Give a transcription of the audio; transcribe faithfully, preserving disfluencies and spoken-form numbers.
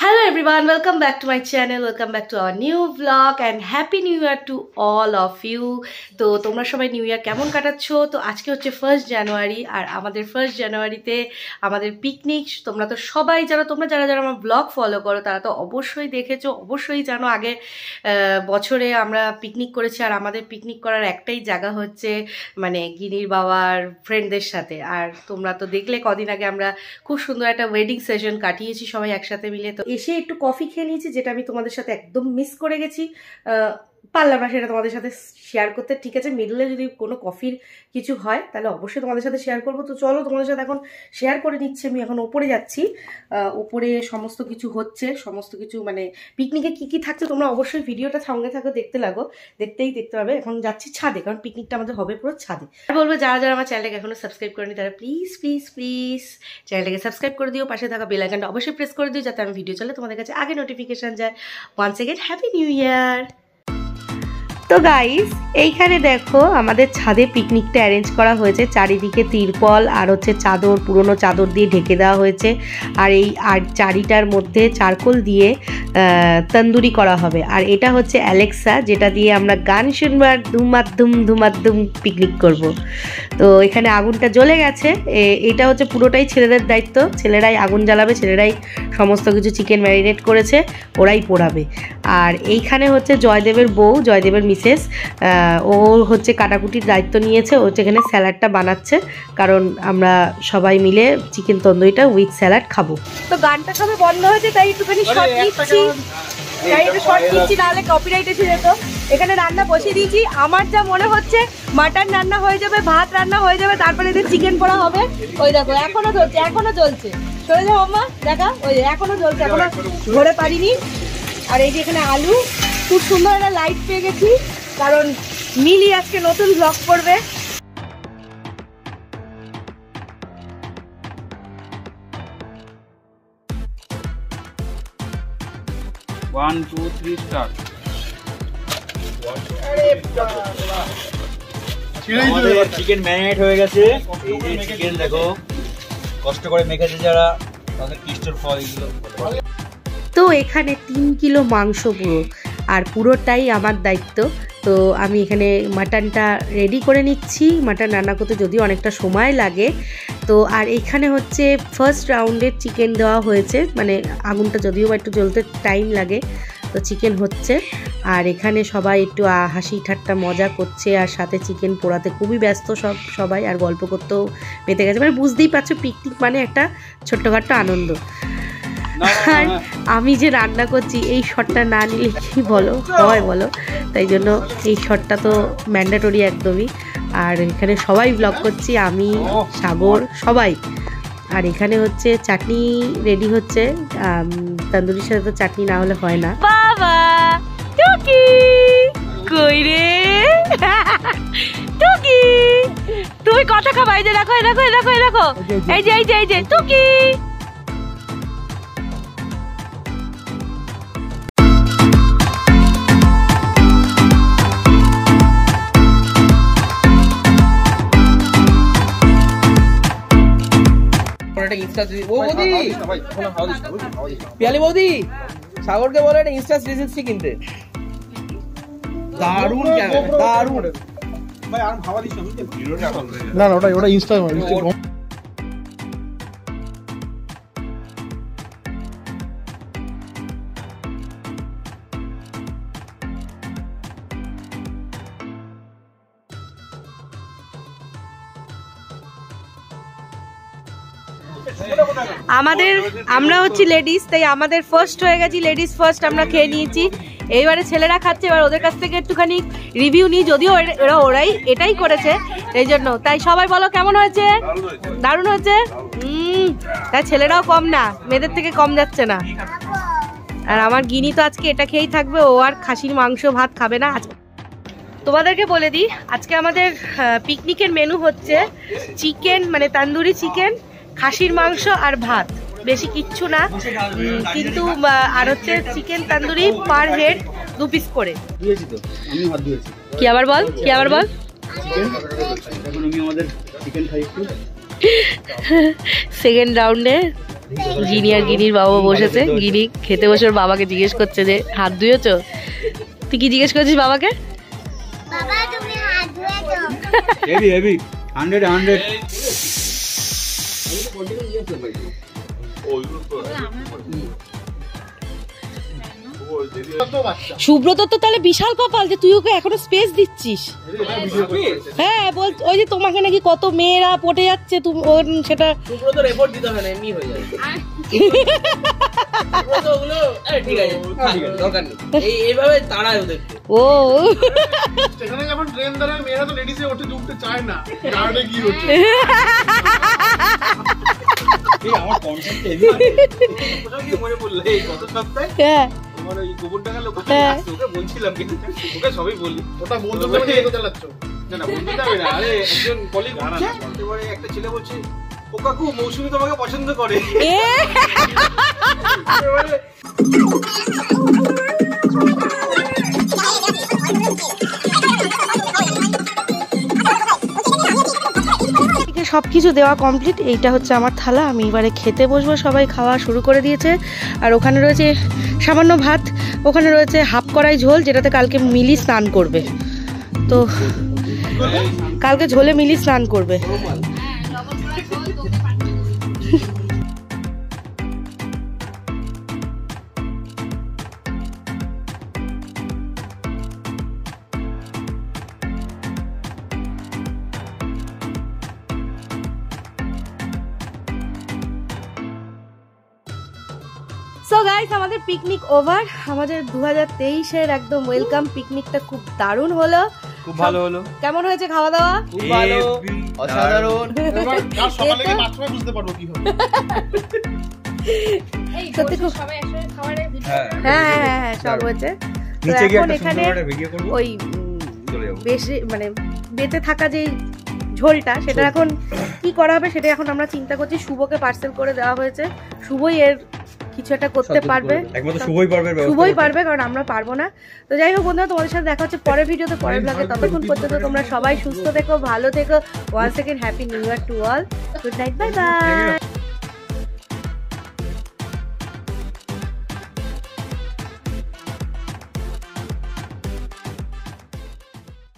Hello everyone, welcome back to my channel, welcome back to our new vlog and happy new year to all of you. তো তোমরা সবাই new year কেমন কাটাচ্ছো? তো আজকে হচ্ছে first January আর আমাদের first জানুয়ারিতে আমাদের পিকনিক। তোমরা তো সবাই জানো, তোমরা যারা যারা আমার ব্লগ ফলো করো তারা তো অবশ্যই দেখেছো, অবশ্যই জানো আগে বছরে আমরা পিকনিক করেছি। আর আমাদের পিকনিক করার একটাই জায়গা হচ্ছে মানে গিনির বাবার ফ্রেন্ডদের সাথে। আর তোমরা তো দেখলে কদিন আগে আমরা খুব সুন্দর একটা ওয়েডিং সেশন কাটিয়েছি সবাই একসাথে মিলে। তো এসে একটু কফি খেয়ে নিয়েছি, যেটা আমি তোমাদের সাথে একদম মিস করে গেছি, পারলাম না সেটা তোমাদের সাথে শেয়ার করতে। ঠিক আছে, মিডলে যদি কোনো কফির কিছু হয় তাহলে অবশ্যই তোমাদের সাথে শেয়ার করবো। তো চলো তোমাদের সাথে এখন শেয়ার করে নিচ্ছি। আমি এখন ওপরে যাচ্ছি, ওপরে সমস্ত কিছু হচ্ছে, সমস্ত কিছু মানে পিকনিকে কি কি থাকছে তোমরা অবশ্যই ভিডিওটা সঙ্গে থাকো, দেখতে লাগো, দেখতেই দেখতে পাবে। এখন যাচ্ছি ছাদে, কারণ পিকনিকটা আমাদের হবে পুরো ছাদে। বলবো যারা যারা আমার চ্যানেলটাকে এখনো সাবস্ক্রাইব করেনি তারা প্লিজ প্লিজ প্লিজ চ্যানেলটাকে সাবস্ক্রাইব করে দিও, পাশে থাকা বেল আইকনটা অবশ্যই প্রেস করে দিও যাতে আমি ভিডিও চলে তোমাদের কাছে আগে নোটিফিকেশন যায়। Once again happy new year. তো গাইস, এইখানে দেখো আমাদের ছাদে পিকনিকটা অ্যারেঞ্জ করা হয়েছে। চারিদিকে তিরপল আর হচ্ছে চাদর, পুরনো চাদর দিয়ে ঢেকে দেওয়া হয়েছে। আর এই আর চারিটার মধ্যে চারকোল দিয়ে তন্দুরি করা হবে। আর এটা হচ্ছে অ্যালেক্সা, যেটা দিয়ে আমরা গান শুনবো আর ধুমাধুম ধুমাধুম পিকনিক করব। তো এখানে আগুনটা জ্বলে গেছে। এটা হচ্ছে পুরোটাই ছেলেদের দায়িত্ব, ছেলেরাই আগুন জ্বালাবে, ছেলেরাই সমস্ত কিছু চিকেন ম্যারিনেট করেছে, ওরাই পোড়াবে। আর এইখানে হচ্ছে জয়দেবের বউ, জয়দেবের মিসেস, ও হচ্ছে কাটাকুটির দায়িত্ব নিয়েছে। ও হচ্ছে এখানে স্যালাডটা বানাচ্ছে, কারণ আমরা সবাই মিলে চিকেন তন্দুরিটা উইথ স্যালাড খাবো। তো গানটা সবে বন্ধ হয়েছে তাই একটুখানি শর্ট নিচ্ছি, তাই একটু শর্ট নিচ্ছি, নাহলে কপিরাইট এসে যেত। এখানে রান্না বসিয়ে দিয়েছি। আমার যা মনে হচ্ছে মাটন রান্না হয়ে যাবে, ভাত রান্না হয়ে যাবে, তারপরে এদের চিকেন পোড়া হবে। ওই দেখো এখনো চলছে, এখনো চলছে। চলে যাও মাম্মা, দেখা ওই এখনো চলছে, এখনো ধরে পারিনি। আর এই যে এখানে আলু, খুব সুন্দর একটা লাইট পেয়ে গেছি, কারণ মিলি আজকে নতুন ব্লগ করবে। One two three start. Chicken marinate হয়ে গেছে। এই যে চিকেন দেখো কষ্ট করে মেখেছে যারা, তাদের কৃষ্ণর ফল এগুলো। তো এখানে তিন কিলো মাংস পুরো, আর পুরোটাই আমার দায়িত্ব। তো আমি এখানে মাটনটা রেডি করে নিচ্ছি। মাটন রান্না করতে যদিও অনেকটা সময় লাগে। তো আর এখানে হচ্ছে ফার্স্ট রাউন্ডের চিকেন দেওয়া হয়েছে, মানে আগুনটা যদিও বা একটু জ্বলতে টাইম লাগে। তো চিকেন হচ্ছে, আর এখানে সবাই একটু হাসি ঠাট্টা মজা করছে, আর সাথে চিকেন পোড়াতে খুবই ব্যস্ত সব সবাই, আর গল্প করতেও মেতে গেছে। মানে বুঝতেই পারছো পিকনিক মানে একটা ছোট্টখাট্ট আনন্দ। আর আমি যে রান্না করছি এই শটটা না নিলে কি বলো হয় বলো, তাই জন্য এই শটটা তো ম্যান্ডেটরি একদমই। আর এখানে সবাই ব্লগ করছি, আমি, সাগর, সবাই। আর এখানে হচ্ছে চাটনি রেডি হচ্ছে, তন্দুরির সাথে তো চাটনি না হলে হয় না। বাবা টুকি কই রে টুকি, তুমি কথা খাবা? এই যে দেখো, এই দেখো, এই দেখো, এই দেখো, এই যে এই যে এই যে টুকি। পিয়ালি বৌদি, সাগরকে বলে একটা ইনস্টা থ্রি সিক্সটি কিনতে। দারুন দারুন। না না, ওটা ওটা ইনস্টা। আমাদের আমরা হচ্ছি লেডিস, তাই আমাদের ফার্স্ট হয়ে গেছি, লেডিস ফার্স্ট আমরা খেয়ে নিয়েছি। এইবারে ছেলেরা খাচ্ছে, এবার ওদের কাছ থেকে একটুখানি রিভিউ নিই, যদিও ওরা ওরাই এটাই করেছে এই জন্য। তাই সবাই বলো কেমন হয়েছে? দারুণ হয়েছে। হুম, তাই ছেলেরাও কম না, মেয়েদের থেকে কম যাচ্ছে না। আর আমার গিনি তো আজকে এটা খেয়েই থাকবে, ও আর খাসির মাংস ভাত খাবে না। তোমাদেরকে বলে দিই আজকে আমাদের পিকনিকের মেনু হচ্ছে চিকেন, মানে তন্দুরি চিকেন, খাসির মাংস আর ভাত, বেশি কিচ্ছু না। কিন্তু আর হচ্ছে চিকেন তন্দুরি পার হেড দু পিস করে। কি আবার বল, কি আবার বল। এখন আমি আমাদের চিকেন খাই একটু। সেকেন্ড রাউন্ডে গিনি আর গিনির বাবা বসেছে। গিনি খেতে বসে ওর বাবাকে জিজ্ঞেস করছে যে হাত ধুয়েছো। তুই কি জিজ্ঞেস করছিস বাবাকে? বাবা তুমি হাত ধুয়েছো? Heavy heavy hundred hundred. Subrata তো তাহলে বিশাল কপাল যে তুই ওকে এখনো স্পেস দিচ্ছিস। হ্যাঁ বল, ওই যে তোমাকে নাকি কত মেয়েরা পটে যাচ্ছে, তুমি ওর সেটা সুব্রত রিপোর্ট দিতে হবে না, এমনি হয়ে যাবে। সুব্রত ওগুলো ঠিক আছে, দরকার নেই, এই এইভাবে তাড়ায় ওদেরকে। ও স্টেশনে যখন ট্রেন দাঁড়ায় মেয়েরা তো লেডিসে ওঠে উঠতে চায় না, গার্ডে কি হচ্ছে? এই আমার কনসেপ্ট হেভি। কোথাও কি মনে পড়লো এই গত সপ্তাহে হ্যাঁ আমার ওই গোবর টাকা লোক হ্যাঁ। ওকে বলছিলাম কিন্তু ওকে সবই বলি। ওটা বন্ধু তুমি এগো চালাচ্ছ। না না বলতে যাবে না। আরে একজন কলিগ বলছে, এবারে একটা ছেলে বলছে ও কাকু মৌসুমী তোমাকে পছন্দ করে। এ এবারে সবকিছু দেওয়া কমপ্লিট। এইটা হচ্ছে আমার থালা, আমি এবারে খেতে বসবো। সবাই খাওয়া শুরু করে দিয়েছে। আর ওখানে রয়েছে সামান্য ভাত, ওখানে রয়েছে হাফ কড়াই ঝোল, যেটাতে কালকে মিলি স্নান করবে। তো কালকে ঝোলে মিলি স্নান করবে। সো গাইস, আমাদের পিকনিক ওভার। আমাদের দু হাজার তেইশের একদম ওয়েলকাম পিকনিকটা খুব দারুণ হলো। খুব ভালো হলো। কেমন হয়েছে খাওয়া দাওয়া? খুব ভালো, অসাধারণ। এবার কাল সকালে গিয়ে মাত্র বুঝতে পারবো কি হবে। সত্যি খুব হ্যাঁ হ্যাঁ হ্যাঁ হ্যাঁ সব হয়েছে। তো নিচে গিয়ে এখন একটা এখানে সুন্দর একটা ভিডিও করব, ওই চলে যাব। বেশি মানে বেঁচে থাকা যেই ঝোলটা, সেটা এখন কি করা হবে সেটা এখন আমরা চিন্তা করছি। শুভকে পার্সেল করে দেওয়া হয়েছে, শুভই এর কিছু একটা করতে পারবে। একমাত্র শুভই পারবে, শুভই পারবে, কারণ আমরা পারবো না। তো যাই হোক বন্ধুরা, তোমাদের সাথে দেখা হচ্ছে পরের ভিডিওতে, পরের ব্লগে। ততক্ষণ পর্যন্ত তোমরা সবাই সুস্থ থেকো, ভালো থেকো। One second happy new year to all. Good night, bye by.